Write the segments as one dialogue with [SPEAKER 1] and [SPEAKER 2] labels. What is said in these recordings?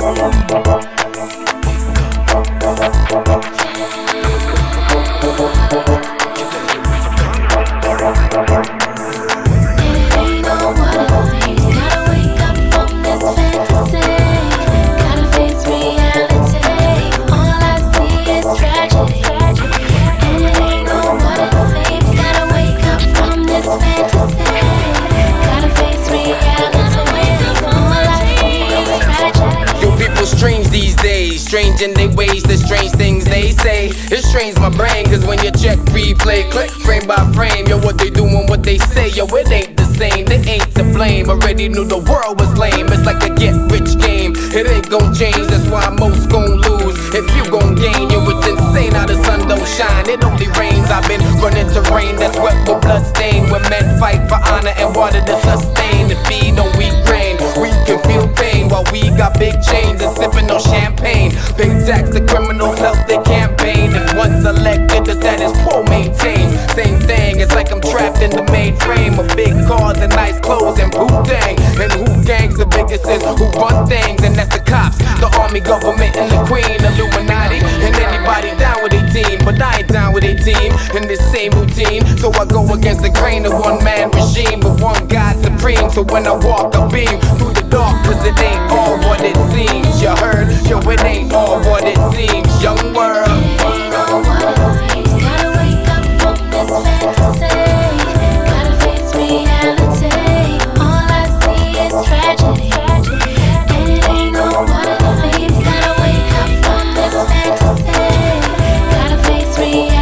[SPEAKER 1] Strange these days, strange in their ways, the strange things they say. It strains my brain, cause when you check replay, click frame by frame, yo, what they doing, what they say, yo, it ain't the same, they ain't to blame. Already knew the world was lame, it's like a get rich game. It ain't gon' change, that's why most gon' lose. If you gon' gain, yo, it's insane how the sun don't shine, it only rains. I've been running terrain that's wet with blood stain, where men fight for honor and water to sustain. To feed on weak grain, we can feel pain while we got big chains and sipping on champagne. Big tax the criminals help their campaign. If once elected, the status quo maintained. Same thing, it's like I'm trapped in the mainframe of big cars and nice clothes and Wu-Tang. And who gangs the biggest is who run things, and that's the cops, the army, government, and the queen, Illuminati, and anybody down with a team. But I ain't down with a team in this same routine, so I go against the grain of one-man regime, but one God supreme. So when I walk, I beam through the dark, cause it ain't all what it seems. You heard? Yo, it ain't all what it seems. Young world, it ain't all what it seems. Gotta wake up from this fantasy, gotta face reality. All I see is tragedy, and it ain't all what it seems. Gotta wake up from this fantasy, gotta face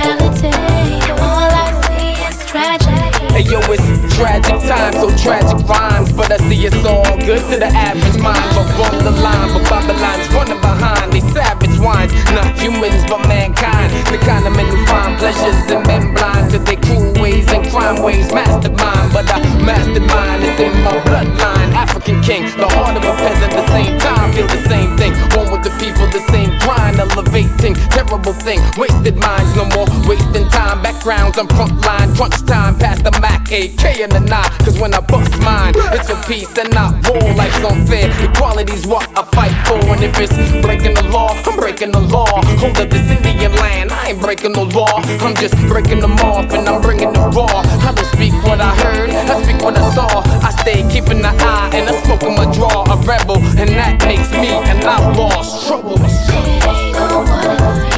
[SPEAKER 1] reality. All I see is tragedy. Hey yo, it's tragic times, so tragic rhymes, but I see it's all good to the average mind. But run the line, but Babylon's running behind. They savage wines, not humans but mankind. The kind of men who find pleasures and men blind to their cruel ways and crime ways. Mastermind, but I mastermind, it's in my bloodline. African king, the heart of a peasant, the same time feel the same thing. One with the people, the same grind, elevating, terrible thing. Wasted minds, no more wasting time. Backgrounds on front line, crunch time, past the Mac, AK in the knot. Cause when I bust mine, it's for peace and not war. Life's unfair, equality's what I fight for. And if it's breaking the law, I'm breaking the law. Hold up this Indian land, I ain't breaking no law. I'm just breaking them off and I'm bringing the raw. I don't speak what I heard, I speak what I saw. I stay keeping the eye and I'm smoking my draw. A rebel, and that makes me an outlaw. Trouble. It ain't all what it seems.